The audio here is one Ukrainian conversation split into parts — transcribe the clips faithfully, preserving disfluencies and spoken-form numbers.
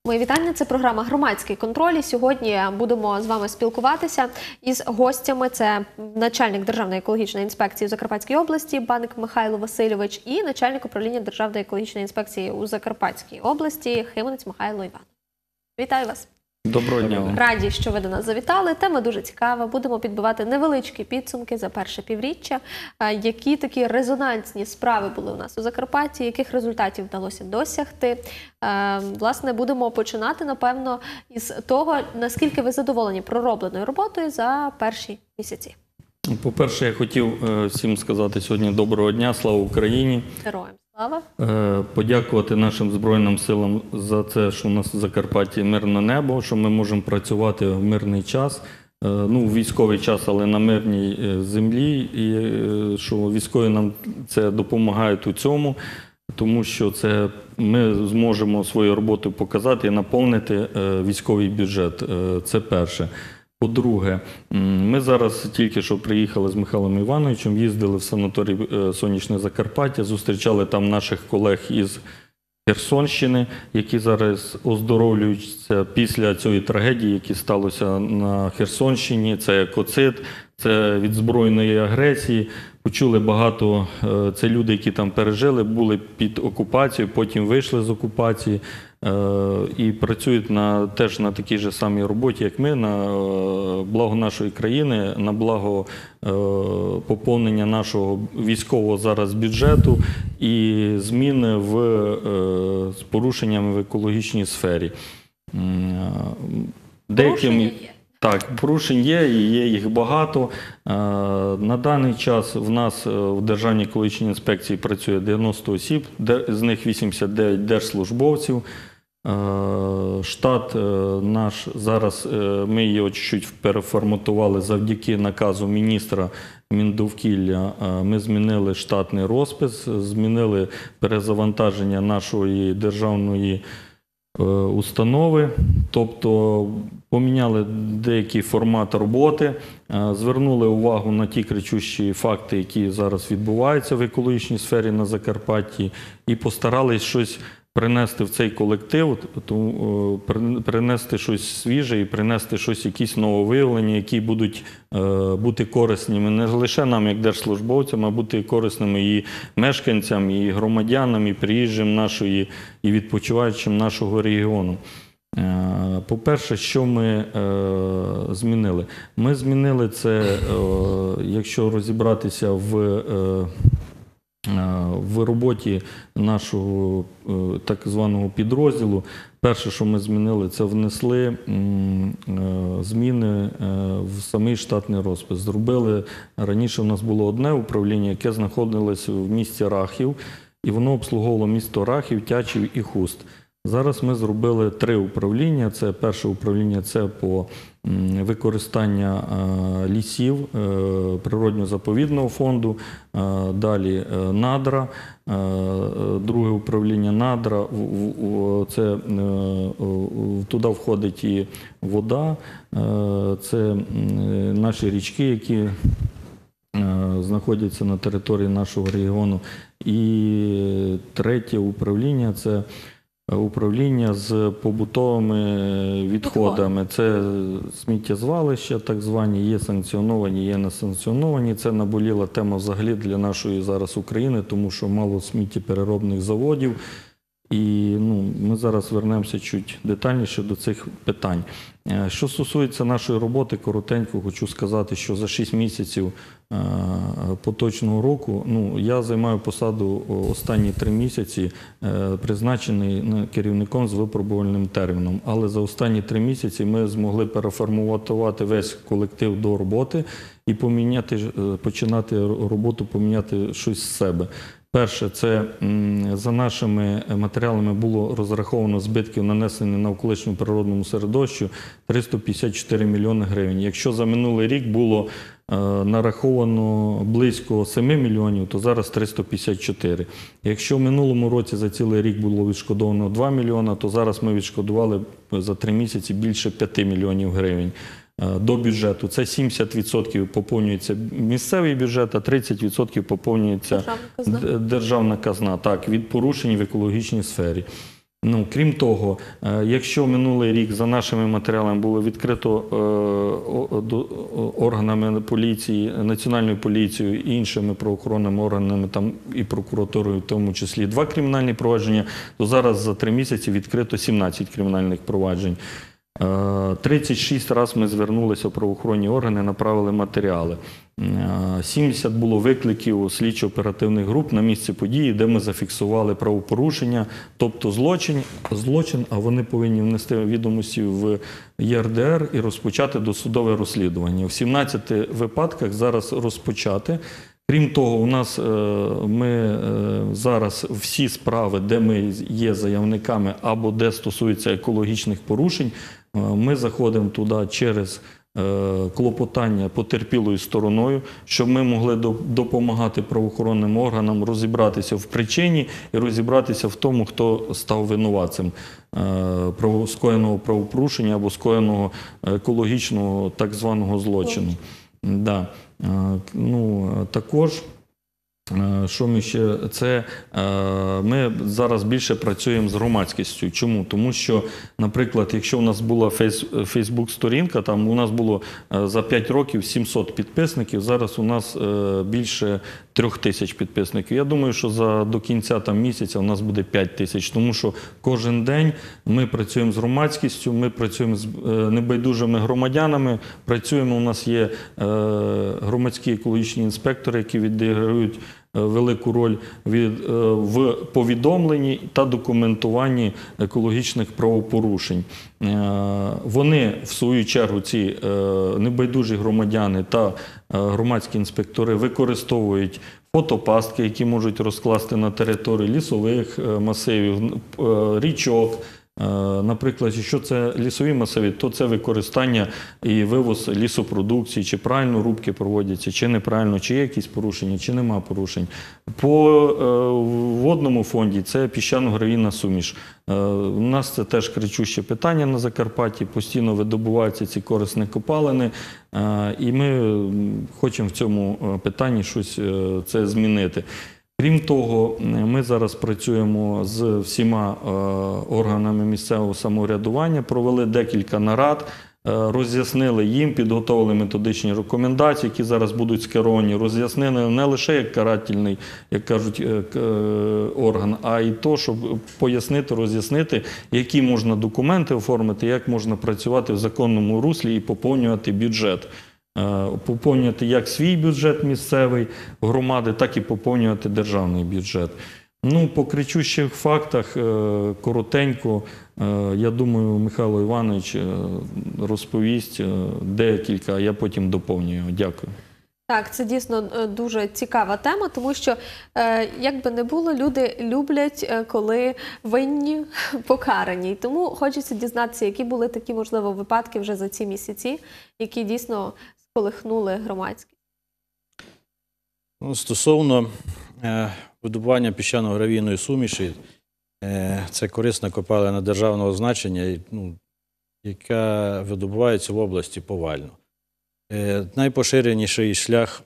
Мої вітання, це програма «Громадський контроль». І сьогодні будемо з вами спілкуватися із гостями. Це начальник Державної екологічної інспекції у Закарпатській області Баник Михайло Васильович і начальник управління Державної екологічної інспекції у Закарпатській області Химанець Михайло Іванович. Вітаю вас! Доброго дня! Раді, що ви до нас завітали. Тема дуже цікава. Будемо підбивати невеличкі підсумки за перше півріччя. Які такі резонансні справи були у нас у Закарпатті, яких результатів вдалося досягти. Власне, будемо починати, напевно, із того, наскільки ви задоволені проробленою роботою за перші місяці. По-перше, я хотів всім сказати сьогодні доброго дня, слава Україні! Героям слава! Подякувати нашим Збройним силам за це, що у нас в Закарпатті мирне небо, що ми можемо працювати в мирний час, ну, в військовий час, але на мирній землі, і що військові нам це допомагають у цьому, тому що це ми зможемо свою роботу показати і наповнити військовий бюджет. Це перше. По-друге, ми зараз тільки що приїхали з Михайлом Івановичем, їздили в санаторій «Сонячне Закарпаття», зустрічали там наших колег із Херсонщини, які зараз оздоровлюються після цієї трагедії, яка сталося на Херсонщині. Це екоцид, це від збройної агресії. Почули багато, це люди, які там пережили, були під окупацією, потім вийшли з окупації і працюють на, теж на такій же самій роботі, як ми, на благо нашої країни, на благо поповнення нашого військового зараз бюджету і зміни в, з порушеннями в екологічній сфері. Порушення є? Так, порушень є, і є їх багато. На даний час в нас в Державній екологічній інспекції працює дев'яносто осіб, з них вісімдесят дев'ять держслужбовців. Штат наш зараз, ми його чуть-чуть переформатували завдяки наказу міністра Міндовкілля. Ми змінили штатний розпис, змінили перезавантаження нашої державної установи, тобто поміняли деякий формат роботи, звернули увагу на ті кричущі факти, які зараз відбуваються в екологічній сфері на Закарпатті, і постарались щось принести в цей колектив, принести щось свіже і принести щось, якісь нововиявлення, які будуть бути корисними не лише нам, як держслужбовцям, а бути корисними і мешканцям, і громадянам, і приїжджим нашої, і відпочиваючим нашого регіону. По-перше, що ми змінили? Ми змінили це, якщо розібратися в в роботі нашого так званого підрозділу. Перше, що ми змінили, це внесли зміни в самий штатний розпис. Зробили, раніше у нас було одне управління, яке знаходилось в місті Рахів, і воно обслуговувало місто Рахів, Тячів і Хуст. Зараз ми зробили три управління. Це перше управління – це по використання лісів, природньо-заповідного фонду, далі надра, друге управління надра, це туди входить і вода, це наші річки, які знаходяться на території нашого регіону. І третє управління – це управління з побутовими відходами. Це сміттєзвалища, так звані, є санкціоновані, є несанкціоновані. Це наболіла тема взагалі для нашої зараз України, тому що мало сміттєпереробних заводів. І ну, ми зараз вернемося чуть детальніше до цих питань. Що стосується нашої роботи, коротенько хочу сказати, що за шість місяців поточного року, ну, я займаю посаду останні три місяці, призначений керівником з випробувальним терміном. Але за останні три місяці ми змогли переформатувати весь колектив до роботи і поміняти, починати роботу, поміняти щось з себе. Перше, це за нашими матеріалами було розраховано збитків, нанесені навколишньому природному середовищу, триста п'ятдесят чотири мільйони гривень. Якщо за минулий рік було нараховано близько семи мільйонів, то зараз триста п'ятдесят чотири. Якщо в минулому році за цілий рік було відшкодовано два мільйони, то зараз ми відшкодували за три місяці більше п'яти мільйонів гривень до бюджету. Це сімдесят відсотків поповнюється місцевий бюджет, а тридцять відсотків поповнюється державна казна, державна казна, так, від порушень в екологічній сфері. Ну, крім того, е, якщо минулий рік за нашими матеріалами було відкрито е, о- до- органами поліції, Національною поліцією і іншими правоохоронними органами, там і прокуратурою в тому числі, два кримінальні провадження, то зараз за три місяці відкрито сімнадцять кримінальних проваджень. Е, тридцять шість разів ми звернулися в правоохоронні органи, направили матеріали. Е, сімдесят було викликів слідчо-оперативних груп на місці події, де ми зафіксували правопорушення, тобто злочин, злочин, а вони повинні внести відомості в Є Ер Де Ер і розпочати досудове розслідування. В сімнадцяти випадках зараз розпочати. Крім того, у нас е, ми е, зараз всі справи, де ми є заявниками або де стосуються екологічних порушень, е, ми заходимо туди через е, клопотання потерпілою стороною, щоб ми могли до- допомагати правоохоронним органам розібратися в причині і розібратися в тому, хто став винуватцем е, право- скоєного правопорушення або скоєного екологічного так званого злочину. Да. Е, Ну, е, також, е, що ми ще, це е, ми зараз більше працюємо з громадськістю. Чому? Тому що, наприклад, якщо у нас була фейс, Фейсбук-сторінка, там у нас було е, за п'ять років сімсот підписників, зараз у нас е, більше трьох тисяч підписників. Я думаю, що за, до кінця там, місяця у нас буде п'ять тисяч, тому що кожен день ми працюємо з громадськістю, ми працюємо з е, небайдужими громадянами, працюємо, у нас є е, громадські екологічні інспектори, які відіграють е, велику роль від, е, в повідомленні та документуванні екологічних правопорушень. Е, Вони, в свою чергу, ці е, небайдужі громадяни та е, громадські інспектори використовують фотопастки, які можуть розкласти на території лісових е, масивів, е, річок. Е, Наприклад, якщо це лісові масиви, то це використання і вивоз лісопродукції, чи правильно рубки проводяться, чи неправильно, чи є якісь порушення, чи нема порушень. По е, водному фонді це піщано-гравійна суміш. Е, У нас це теж кричуще питання на Закарпатті, постійно видобуваються ці корисні копалини, е, і ми м, хочемо в цьому е, питанні щось е, це змінити. Крім того, ми зараз працюємо з всіма е, органами місцевого самоврядування, провели декілька нарад, е, роз'яснили їм, підготовили методичні рекомендації, які зараз будуть скеровані, роз'яснили не лише як карательний, як кажуть, е, к- е, орган, а й то, щоб пояснити, роз'яснити, які можна документи оформити, як можна працювати в законному руслі і поповнювати бюджет. Е, Поповнювати як свій бюджет місцевий громади, так і поповнювати державний бюджет. Ну, по кричущих фактах, е, коротенько, е, я думаю, Михайло Іванович е, розповість е, декілька, а я потім доповнюю. Дякую. Так, це дійсно е, дуже цікава тема, тому що, е, як би не було, люди люблять, е, коли винні покарані. І тому хочеться дізнатися, які були такі, можливо, випадки вже за ці місяці, які дійсно сколихнули громадськість. Ну, стосовно е, видобування піщано-гравійної суміші, е, це корисна копалина державного значення, і, ну, яка видобувається в області повально. Е, найпоширеніший шлях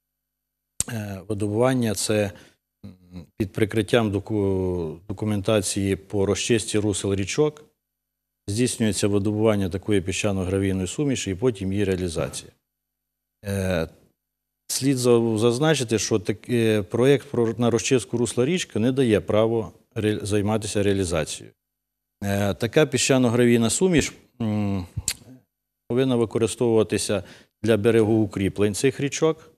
е, видобування – це м, під прикриттям доку, документації по розчисті русел річок, здійснюється видобування такої піщано-гравійної суміші і потім її реалізація. Е, Слід за- зазначити, що такий проєкт про- на розчистку русла річки не дає право ре- займатися реалізацією. Е, Така піщано-гравійна суміш м, повинна використовуватися для берегоукріплень цих річок,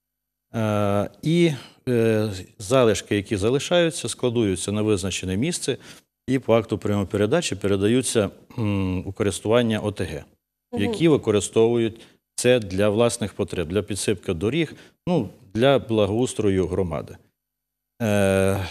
Е, і е, залишки, які залишаються, складуються на визначене місце і по акту прийому-передачі передаються м, у користування О Те Ге, які використовують це для власних потреб, для підсипки доріг, ну, для благоустрою громади. Е,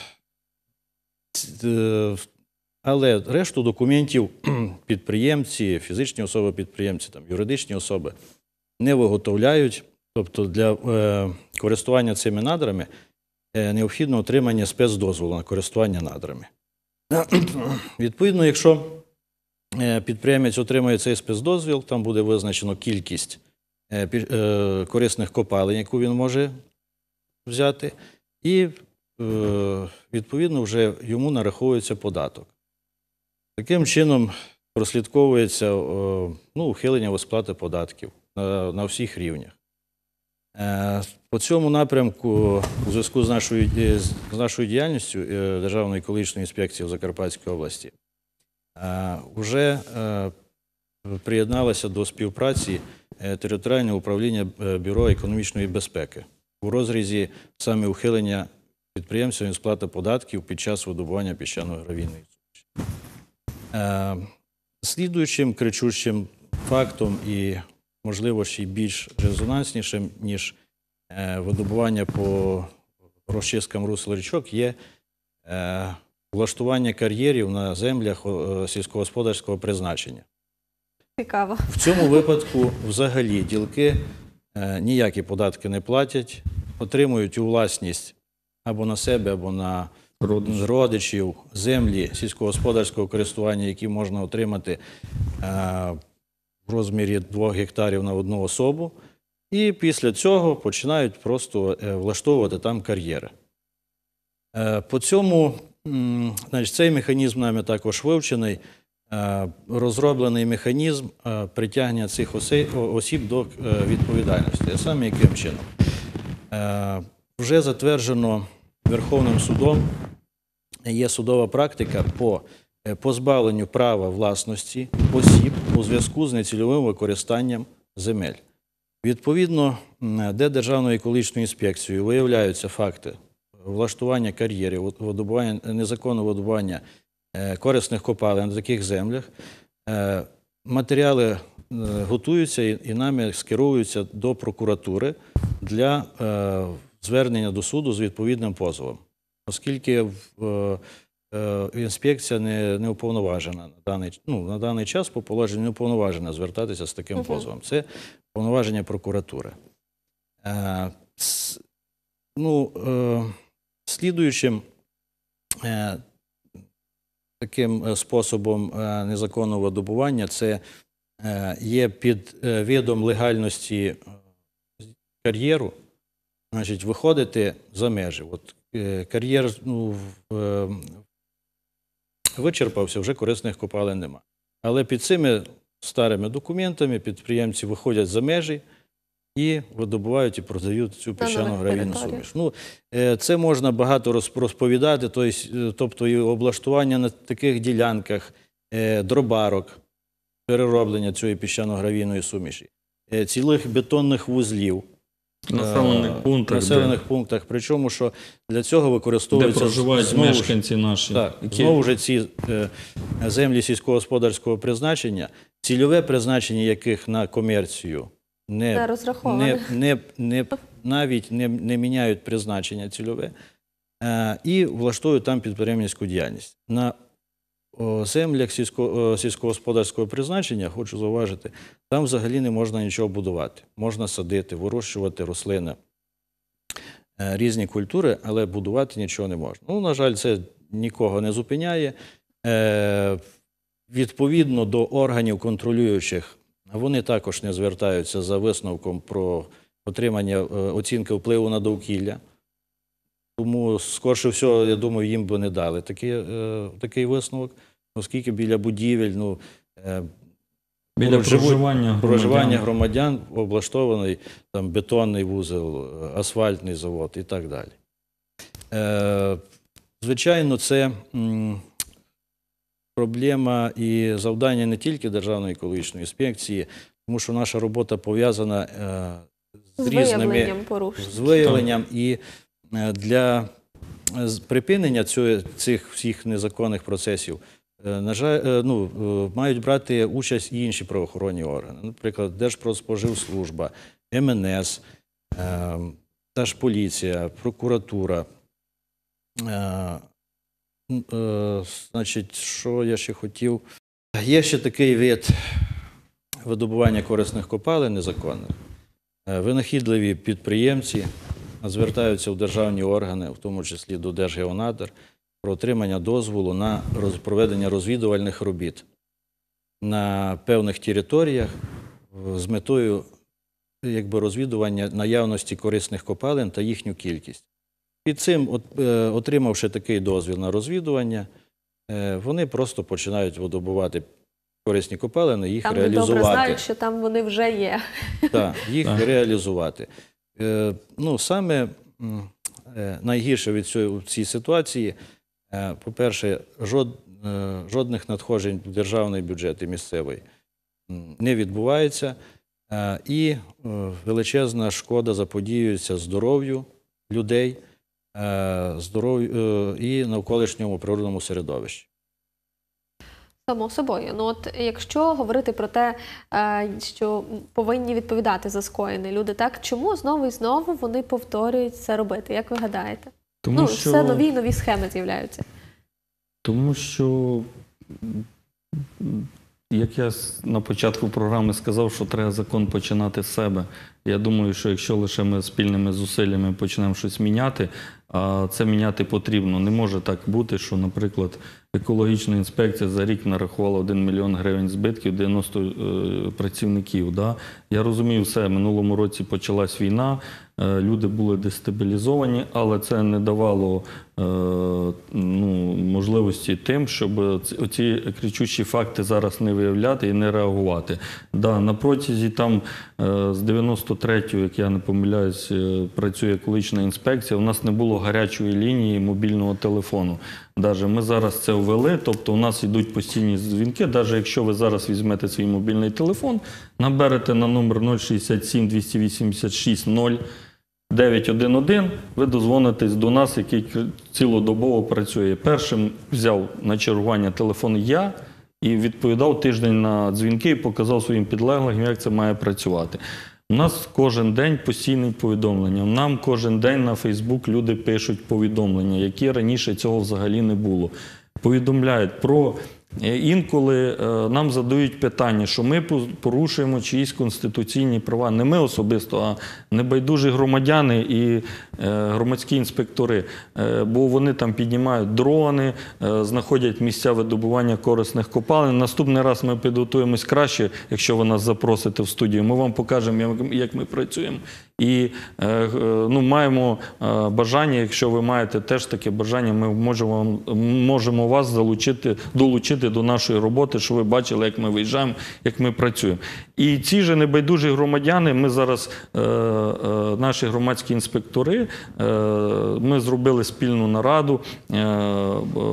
ц- е, але решту документів підприємці, фізичні особи-підприємці, там, юридичні особи не виготовляють. Тобто для е, користування цими надрами е, необхідно отримання спецдозволу на користування надрами. Відповідно, якщо е, підприємець отримує цей спецдозвіл, там буде визначено кількість е, пі- е, корисних копалин, яку він може взяти, і е, відповідно вже йому нараховується податок. Таким чином прослідковується о, ну, ухилення від сплати податків на, на всіх рівнях. Е, По цьому напрямку, у зв'язку з нашою, е, з нашою діяльністю е, Державної екологічної інспекції в Закарпатській області, е, вже е, приєдналося до співпраці е, територіальне управління е, Бюро економічної безпеки у розрізі саме ухилення підприємців від сплати податків під час видобування піщано-гравійної суміші. Е, Слідуючим кричущим фактом і, можливо, ще й більш резонанснішим, ніж е, видобування по розчисткам русел річок, є е, влаштування кар'єрів на землях е, сільськогосподарського призначення. Цікаво. В цьому випадку взагалі ділки е, ніякі податки не платять, отримують у власність або на себе, або на Родич. родичів землі сільськогосподарського користування, які можна отримати е, в розмірі двох гектарів на одну особу, і після цього починають просто е, влаштовувати там кар'єри. Е, по цьому, м, значить, цей механізм нами також вивчений, е, розроблений механізм е, притягнення цих оси- о- осіб до е, відповідальності. А саме яким чином? Е, вже затверджено Верховним судом, є судова практика по позбавленню права власності осіб у зв'язку з нецільовим використанням земель. Відповідно, де Державною екологічною інспекцією виявляються факти влаштування кар'єрів, видобування, незаконного видобування е, корисних копалин на таких землях, е, матеріали е, готуються і, і нами скеровуються до прокуратури для е, звернення до суду з відповідним позовом. Оскільки е, е, інспекція не, не уповноважена на даний, ну, на даний час по положенню не уповноважена звертатися з таким Мгм. позовом. Це повноваження прокуратури. Е, с- ну, е, слідуючим е, таким е, способом е, незаконного видобування це е, є під е, видом легальності е, кар'єру, значить, виходити за межі. От е, кар'єр ну, в- е, вичерпався, вже корисних копалин нема. Але під цими старими документами підприємці виходять за межі і видобувають і продають цю нових піщано-гравійну територіях. суміш. Ну, е, це можна багато роз- розповідати, то есть, е, тобто і облаштування на таких ділянках е, дробарок, перероблення цієї піщано-гравійної суміші, е, цілих бетонних вузлів, В населених е, пунктах, населених де, пунктах. Причому, що для цього де використовуються проживають знову ж- мешканці наші. так, які- знову ж ці е, землі сільськогосподарського призначення, цільове призначення яких на комерцію Не не, розраховане. не, не, не, навіть не, не міняють призначення цільове е, і влаштовують там підприємницьку діяльність. На о, землях сільсько, о, сільськогосподарського призначення, хочу зауважити, там взагалі не можна нічого будувати. Можна садити, вирощувати рослини, е, різні культури, але будувати нічого не можна. Ну, на жаль, це нікого не зупиняє. Е, Відповідно до органів контролюючих, вони також не звертаються за висновком про отримання е, оцінки впливу на довкілля. Тому, скорше всього, я думаю, їм би не дали такий, е, такий висновок, оскільки біля будівель, ну, е, Біля поруч живуть- проживання громадян. проживання громадян облаштований там бетонний вузол, е, асфальтний завод і так далі. Е, звичайно, це м, проблема і завдання не тільки Державної екологічної інспекції, тому що наша робота пов'язана е, з З різними виявленням порушень. з виявленням і е, для е, з- припинення цього, цих всіх незаконних процесів, е, на жаль, е, ну, е, мають брати участь і інші правоохоронні органи. Наприклад, Держпродспоживслужба, Ем Ен Ес, е, та ж поліція, прокуратура. Е, м, е, Значить, що я ще хотів? Є ще такий вид видобування корисних копалин незаконних. Е, Винахідливі підприємці звертаються в державні органи, в тому числі до Держгеонадр, про отримання дозволу на роз- проведення розвідувальних робіт на певних територіях е, з метою якби, розвідування наявності корисних копалин та їхню кількість. Під цим, от, е, отримавши такий дозвіл на розвідування, е, вони просто починають видобувати корисні копалини, їх Там де добре реалізувати. знають, що там вони вже є. Так, їх Так. реалізувати. Е, ну, саме м, е, найгірше від цього, в цій ситуації, е, по-перше, жод, е, жодних надходжень в державний бюджет і місцевий м, не відбувається, е, і е, величезна шкода заподіюється здоров'ю людей, е, здоров'ю е, і навколишньому природному середовищі. Само собою. Ну от якщо говорити про те, е, що повинні відповідати за скоєне люди, так чому знову і знову вони повторюють це робити? Як ви гадаєте? Тому ну, що... все нові і нові схеми з'являються. Тому що, як я с- на початку програми сказав, що треба закон починати з себе. Я думаю, що якщо лише ми спільними зусиллями почнемо щось міняти, а це міняти потрібно. Не може так бути, що, наприклад, екологічна інспекція за рік нарахувала один мільйон гривень збитків, дев'яносто е, працівників. Да? Я розумію все, минулому році почалась війна, е, люди були дестабілізовані, але це не давало е, ну, можливості тим, щоб ці- оці кричущі факти зараз не виявляти і не реагувати. Да, на протязі там е, з дев'яносто третього, як я не помиляюсь, е, працює екологічна інспекція, у нас не було гарячої лінії мобільного телефону. Даже ми зараз це ввели, тобто у нас йдуть постійні дзвінки, навіть якщо ви зараз візьмете свій мобільний телефон, наберете на номер нуль шістдесят сім двісті вісімдесят шість нуль дев'ять один один, ви дозвонитесь до нас, який цілодобово працює. Першим взяв на чергування телефон я і відповідав тиждень на дзвінки і показав своїм підлеглим, як це має працювати. У нас кожен день постійні повідомлення. Нам кожен день на Фейсбук люди пишуть повідомлення, які раніше цього взагалі не було. Повідомляють про... Інколи е, нам задають питання, що ми порушуємо чиїсь конституційні права. Не ми особисто, а небайдужі громадяни і е, громадські інспектори. Е, бо вони там піднімають дрони, е, знаходять місця видобування корисних копалин. Наступний раз ми підготуємось краще, якщо ви нас запросите в студію. Ми вам покажемо, як, як ми працюємо. І е, ну, маємо е, бажання, якщо ви маєте теж таке бажання, ми можемо, можемо вас залучити, долучити до нашої роботи, щоб ви бачили, як ми виїжджаємо, як ми працюємо. І ці ж небайдужі громадяни, ми зараз, е, е, наші громадські інспектори, е, ми зробили спільну нараду е, е,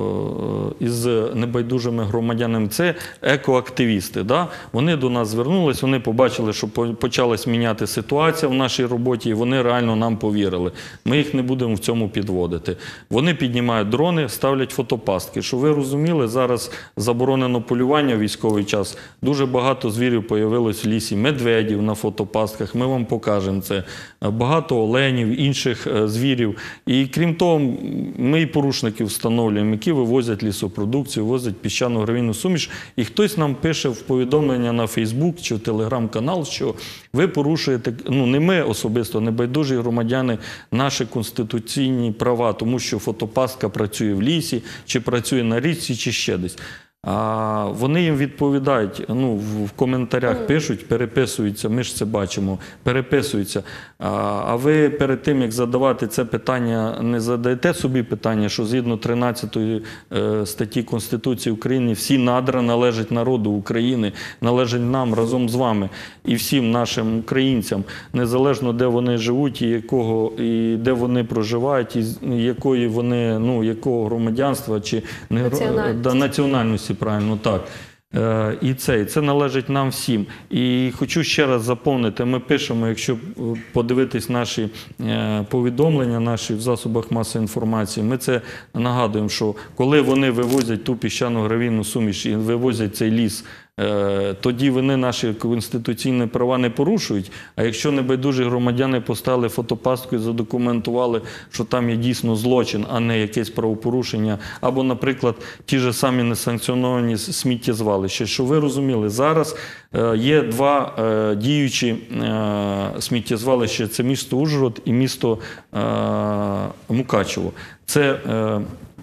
із небайдужими громадянами. Це екоактивісти. Да? Вони до нас звернулись, вони побачили, що почалась міняти ситуація в нашій роботі, і вони реально нам повірили. Ми їх не будемо в цьому підводити. Вони піднімають дрони, ставлять фотопастки. Щоб ви розуміли, зараз заборонено полювання в військовий час. Дуже багато звірів появилось в лісі, медведів на фотопастках, ми вам покажемо це. Багато оленів, інших звірів. І крім того, ми і порушників встановлюємо, які вивозять лісопродукцію, вивозять піщано-гравійну суміш. І хтось нам пише в повідомлення на Фейсбук чи в Телеграм-канал, що ви порушуєте, ну не ми особисто, небайдужі громадяни, наші конституційні права, тому що фотопастка працює в лісі, чи працює на річці, чи ще десь. А вони їм відповідають, ну, в коментарях пишуть, переписуються, ми ж це бачимо, переписуються. А, а ви перед тим, як задавати це питання, не задаєте собі питання, що згідно тринадцятої е, статті Конституції України всі надра належать народу України, належать нам разом з вами і всім нашим українцям, незалежно де вони живуть і, якого, і де вони проживають, і якої вони, ну, якого громадянства чи не, Національності. да, національності. Правильно, так. Е, і це, і це належить нам всім. І хочу ще раз заповнити, ми пишемо, якщо подивитись наші е, повідомлення, наші в засобах масової інформації, ми це нагадуємо, що коли вони вивозять ту піщано-гравійну суміш і вивозять цей ліс, е, тоді вони наші конституційні права не порушують, а якщо небайдужі громадяни поставили фотопастку і задокументували, що там є дійсно злочин, а не якесь правопорушення, або, наприклад, ті ж самі несанкціоновані сміттєзвалища, що ви розуміли, зараз е, є два е, діючі е, сміттєзвалища, це місто Ужгород і місто е, Мукачево. Це е,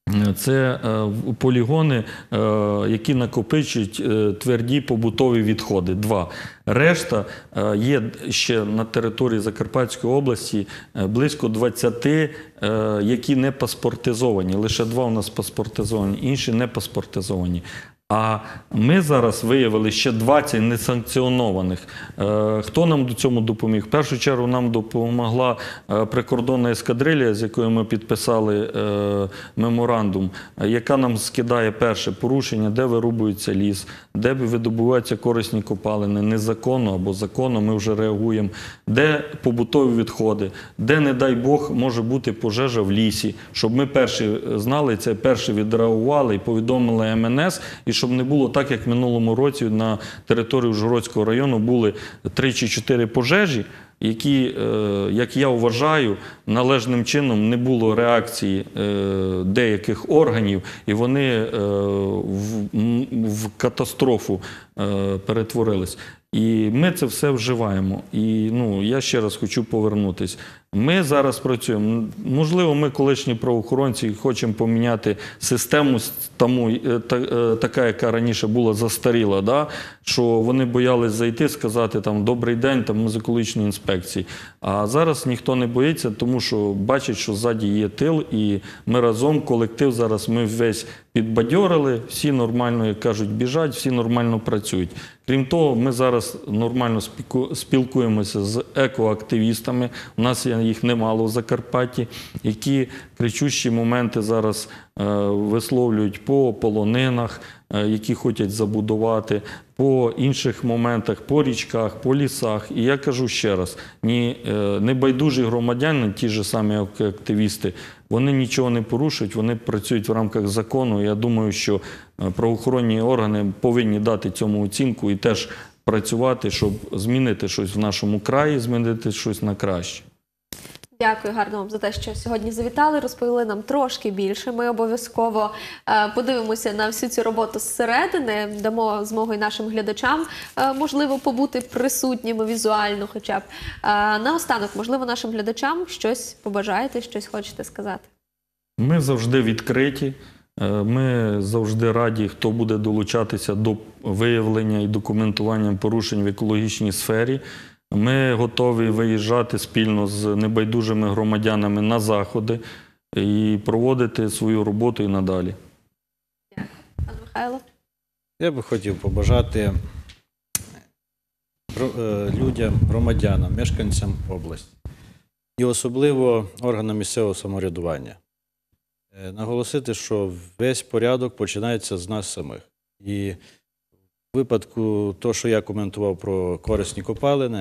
Це е, в- полігони, е, які накопичують е, тверді побутові відходи. Два. Решта е, є ще на території Закарпатської області е, близько двадцяти, е, які не паспортизовані. Лише два у нас паспортизовані, інші не паспортизовані. А ми зараз виявили ще двадцять несанкціонованих. Е, Хто нам до цьому допоміг? В першу чергу нам допомогла е, прикордонна ескадрилія, з якою ми підписали е, меморандум, е, яка нам скидає перше порушення, де вирубується ліс, де видобуваються корисні копалини, незаконно або законно, ми вже реагуємо, де побутові відходи, де, не дай Бог, може бути пожежа в лісі, щоб ми перші знали це, перші відреагували і повідомили ем ен ес, і щоб не було так, як в минулому році на території Ужгородського району були три чи чотири пожежі, які, е, як я вважаю, належним чином не було реакції е, деяких органів, і вони е, в, м, в катастрофу е, перетворились. І ми це все вживаємо. І ну, я ще раз хочу повернутися. Ми зараз працюємо. Можливо, ми, колишні правоохоронці, хочемо поміняти систему, тому, та, така, яка раніше була застаріла, да? Що вони боялись зайти, сказати там «Добрий день», там, ми з екологічної інспекції. А зараз ніхто не боїться, тому що бачить, що ззаді є тил, і ми разом, колектив зараз, ми весь підбадьорили, всі нормально, як кажуть, біжать, всі нормально працюють. Крім того, ми зараз нормально спілкуємося з екоактивістами, у нас їх немало в Закарпатті, які кричущі моменти зараз е, висловлюють по полонинах, е, які хочуть забудувати, по інших моментах, по річках, по лісах. І я кажу ще раз, ні, е, небайдужі громадяни, ті ж самі активісти, вони нічого не порушують, вони працюють в рамках закону. Я думаю, що правоохоронні органи повинні дати цьому оцінку і теж працювати, щоб змінити щось в нашому краї, змінити щось на краще. Дякую гарно вам за те, що сьогодні завітали, розповіли нам трошки більше. Ми обов'язково е, подивимося на всю цю роботу зсередини, дамо змогу і нашим глядачам, е, можливо, побути присутніми візуально хоча б. Е, наостанок, можливо, нашим глядачам щось побажаєте, щось хочете сказати? Ми завжди відкриті, е, ми завжди раді, хто буде долучатися до виявлення і документування порушень в екологічній сфері. Ми готові виїжджати спільно з небайдужими громадянами на заходи і проводити свою роботу і надалі. Дякую. Пан Михайло? Я би хотів побажати людям, громадянам, мешканцям області і особливо органам місцевого самоврядування наголосити, що весь порядок починається з нас самих. І в випадку того, що я коментував про корисні копалини,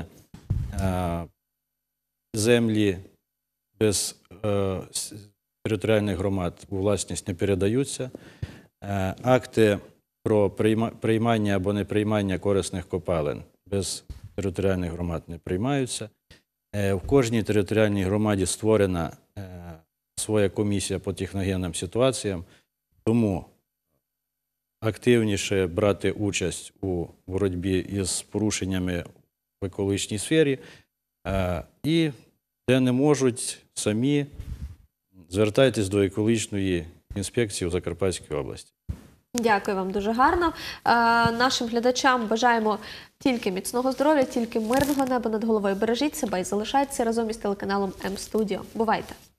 землі без територіальних громад у власність не передаються, акти про приймання або неприймання корисних копалин без територіальних громад не приймаються. В кожній територіальній громаді створена своя комісія по техногенним ситуаціям, тому активніше брати участь у боротьбі із порушеннями в екологічній сфері і, де не можуть, самі звертайтесь до екологічної інспекції у Закарпатській області. Дякую вам дуже гарно. Е, нашим глядачам бажаємо тільки міцного здоров'я, тільки мирного неба над головою. Бережіть себе і залишайтеся разом із телеканалом М-Студіо. Бувайте!